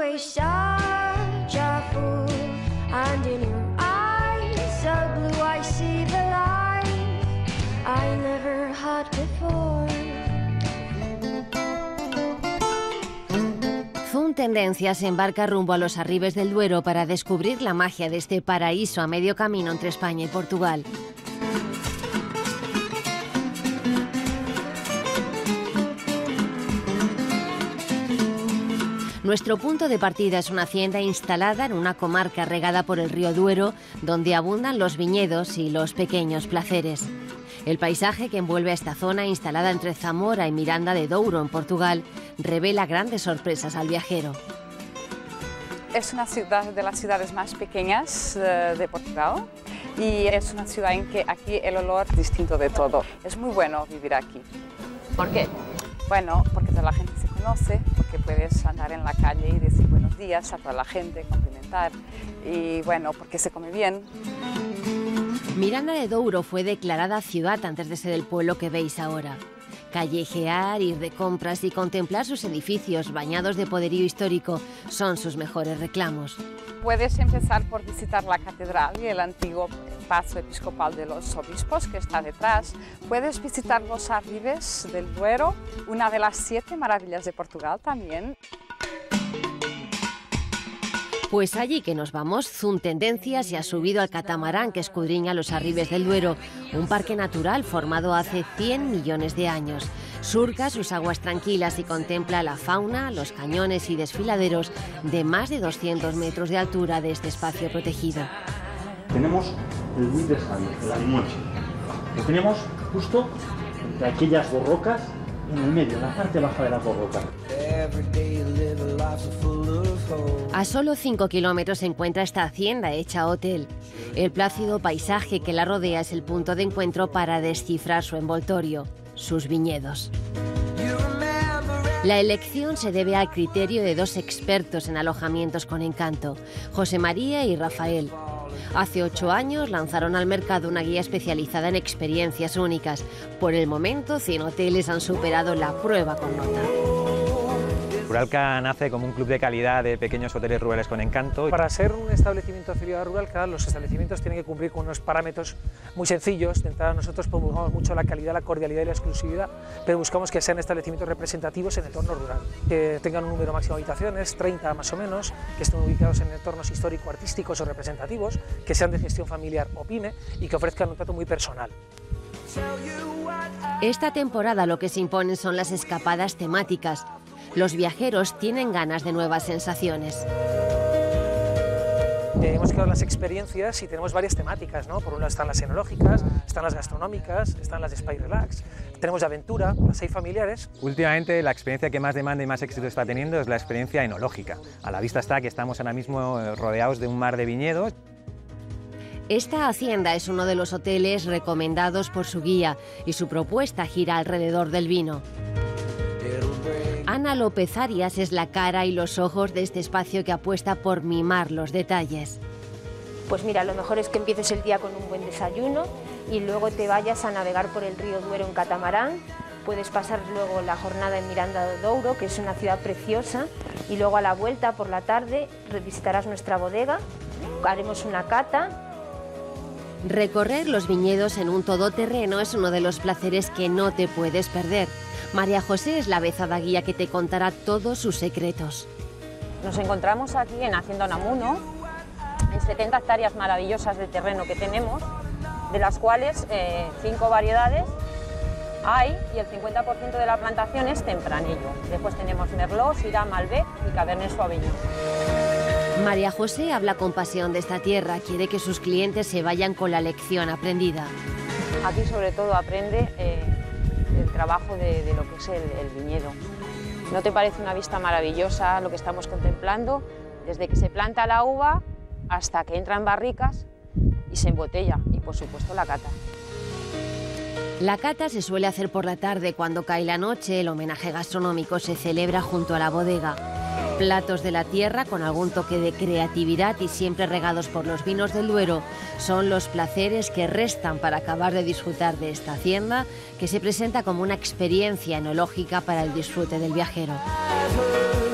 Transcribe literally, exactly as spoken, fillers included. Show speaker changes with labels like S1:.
S1: always such a fool, and in your eyes so blue I see the light I never had before.
S2: Zoom Tendencias se embarca rumbo a los Arribes del Duero para descubrir la magia de este paraíso a medio camino entre España y Portugal. Nuestro punto de partida es una hacienda instalada en una comarca regada por el río Duero, donde abundan los viñedos y los pequeños placeres. El paisaje que envuelve a esta zona, instalada entre Zamora y Miranda de Douro, en Portugal, revela grandes sorpresas al viajero.
S3: Es una ciudad de las ciudades más pequeñas de Portugal y es una ciudad en que aquí el olor es distinto de todo. Es muy bueno vivir aquí.
S4: ¿Por qué?
S3: Bueno, porque toda la gente se conoce, porque puedes andar en la calle y decir buenos días a toda la gente, cumplimentar, y bueno, porque se come bien.
S2: Miranda de Douro fue declarada ciudad antes de ser el pueblo que veis ahora. Callejear, ir de compras y contemplar sus edificios bañados de poderío histórico son sus mejores reclamos.
S3: Puedes empezar por visitar la catedral y el antiguo pazo episcopal de los obispos que está detrás. Puedes visitar los Arribes del Duero, una de las siete maravillas de Portugal también.
S2: Pues allí que nos vamos, Zoom Tendencias se ha subido al catamarán que escudriña los Arribes del Duero, un parque natural formado hace cien millones de años. Surca sus aguas tranquilas y contempla la fauna, los cañones y desfiladeros de más de doscientos metros de altura de este espacio protegido.
S5: Tenemos el Buit de Sabio, el almuerzo. Lo tenemos justo entre aquellas borrocas, en el medio, en la parte baja de las borrocas.
S2: A solo cinco kilómetros se encuentra esta hacienda hecha hotel. El plácido paisaje que la rodea es el punto de encuentro para descifrar su envoltorio, sus viñedos. La elección se debe al criterio de dos expertos en alojamientos con encanto, José María y Rafael. Hace ocho años lanzaron al mercado una guía especializada en experiencias únicas. Por el momento, cien hoteles han superado la prueba con nota.
S6: Ruralca nace como un club de calidad de pequeños hoteles rurales con encanto.
S7: Para ser un establecimiento afiliado a Ruralca, los establecimientos tienen que cumplir con unos parámetros muy sencillos. De entrada, nosotros buscamos mucho la calidad, la cordialidad y la exclusividad, pero buscamos que sean establecimientos representativos en el entorno rural, que tengan un número máximo de habitaciones, treinta más o menos, que estén ubicados en entornos histórico-artísticos o representativos, que sean de gestión familiar o pyme y que ofrezcan un trato muy personal.
S2: Esta temporada lo que se imponen son las escapadas temáticas. Los viajeros tienen ganas de nuevas sensaciones.
S7: Eh, hemos creado las experiencias y tenemos varias temáticas, ¿no? Por un lado están las enológicas, están las gastronómicas, están las de Spy Relax, tenemos de aventura, las seis familiares.
S6: Últimamente la experiencia que más demanda y más éxito está teniendo es la experiencia enológica. A la vista está que estamos ahora mismo rodeados de un mar de viñedos.
S2: Esta hacienda es uno de los hoteles recomendados por su guía y su propuesta gira alrededor del vino. Ana López Arias es la cara y los ojos de este espacio que apuesta por mimar los detalles.
S4: Pues mira, lo mejor es que empieces el día con un buen desayuno y luego te vayas a navegar por el río Duero en catamarán. Puedes pasar luego la jornada en Miranda de Douro, que es una ciudad preciosa, y luego a la vuelta por la tarde visitarás nuestra bodega, haremos una cata.
S2: Recorrer los viñedos en un todoterreno es uno de los placeres que no te puedes perder. María José es la avezada guía que te contará todos sus secretos.
S8: Nos encontramos aquí en Hacienda Unamuno, en setenta hectáreas maravillosas de terreno que tenemos, de las cuales eh, cinco variedades hay y el cincuenta por ciento de la plantación es tempranillo. Después tenemos Merlot, Syrah, Malbec y Cabernet Sauvignon.
S2: María José habla con pasión de esta tierra, quiere que sus clientes se vayan con la lección aprendida.
S8: Aquí sobre todo aprende eh, el trabajo de, de lo que es el, el viñedo. ¿No te parece una vista maravillosa lo que estamos contemplando? Desde que se planta la uva hasta que entra en barricas y se embotella, y por supuesto la cata.
S2: La cata se suele hacer por la tarde. Cuando cae la noche, el homenaje gastronómico se celebra junto a la bodega. Platos de la tierra con algún toque de creatividad y siempre regados por los vinos del Duero son los placeres que restan para acabar de disfrutar de esta hacienda, que se presenta como una experiencia enológica para el disfrute del viajero.